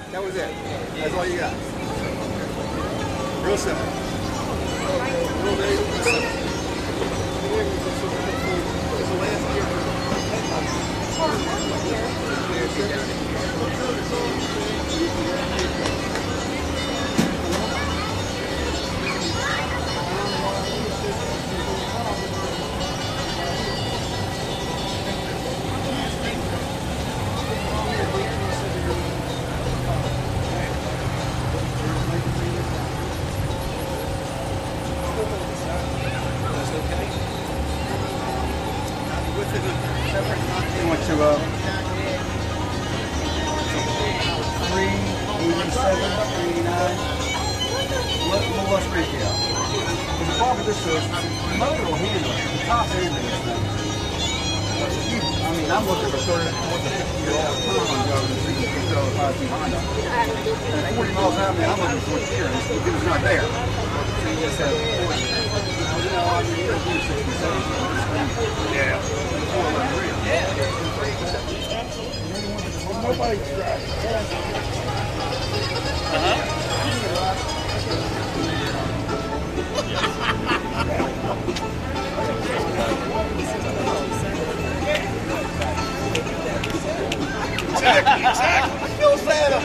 That was it. That's all you got. Real simple. Real simple. It's the last You want to 387, 389. What was ratio? The problem with this is the motor will handle it, the top end of this thing. I mean, I'm looking for 30 to 50-year-old time driving this thing to control the 5 Honda. At 40 miles an hour, I'm looking for here, and it's not there. So you just have 40. Yeah. Nobody's driving. Exactly. Kill Santa.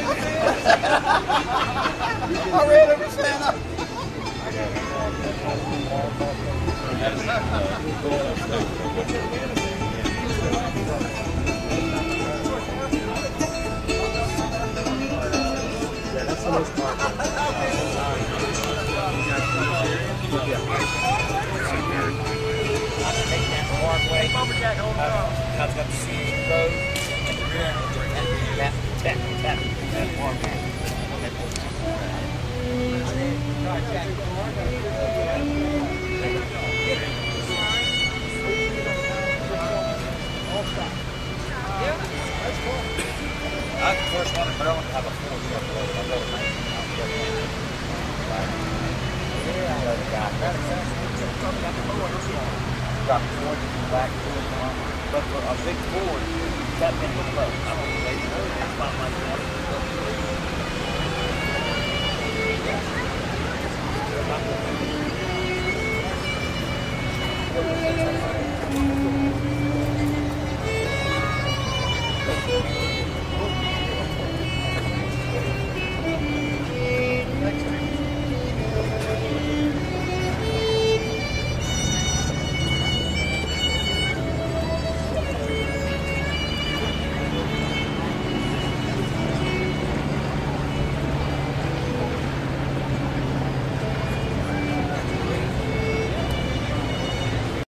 I ran over Santa. That's the most part. I've got the CE road and the rear and that farm. I'm the first one in Maryland to have a full truck load. I've got a 19 got Ford in the back, but for a big Ford, that big load. I don't know, that's not my